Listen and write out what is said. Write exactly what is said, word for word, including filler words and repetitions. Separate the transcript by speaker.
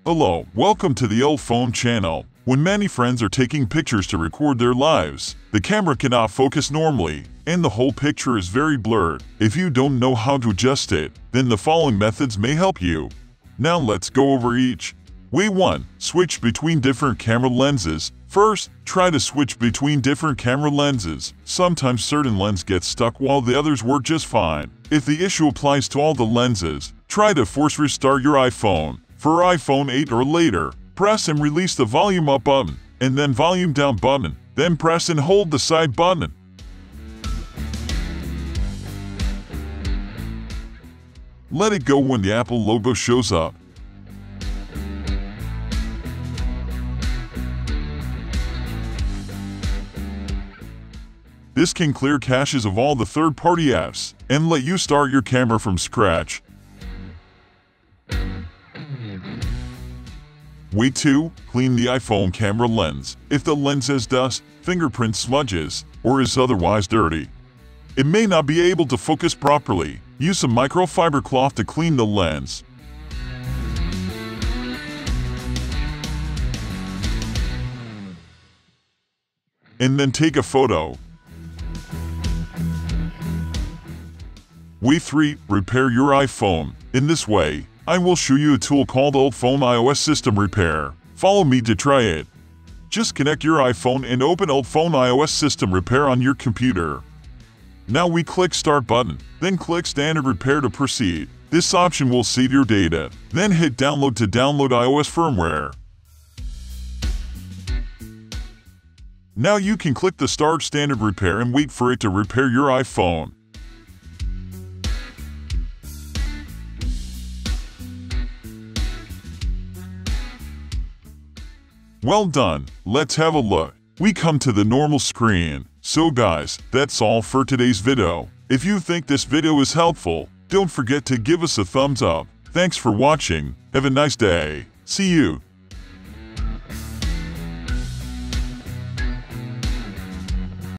Speaker 1: Hello, welcome to the Old Phone channel. When many friends are taking pictures to record their lives, the camera cannot focus normally, and the whole picture is very blurred. If you don't know how to adjust it, then the following methods may help you. Now let's go over each. Way one. Switch between different camera lenses. First, try to switch between different camera lenses. Sometimes certain lenses get stuck while the others work just fine. If the issue applies to all the lenses, try to force restart your iPhone. For iPhone eight or later, press and release the volume up button, and then volume down button, then press and hold the side button. Let it go when the Apple logo shows up. This can clear caches of all the third-party apps and let you start your camera from scratch. Way two. Clean the iPhone camera lens. If the lens has dust, fingerprint smudges, or is otherwise dirty, it may not be able to focus properly. Use some microfiber cloth to clean the lens. And then take a photo. Way three. Repair your iPhone. In this way, I will show you a tool called Old Phone iOS System Repair. Follow me to try it. Just connect your iPhone and open Old Phone iOS System Repair on your computer. Now we click Start button, then click Standard Repair to proceed. This option will save your data. Then hit Download to download iOS firmware. Now you can click the Start Standard Repair and wait for it to repair your iPhone. Well done, let's have a look. We come to the normal screen. So guys, that's all for today's video. If you think this video is helpful, don't forget to give us a thumbs up. Thanks for watching, have a nice day. See you.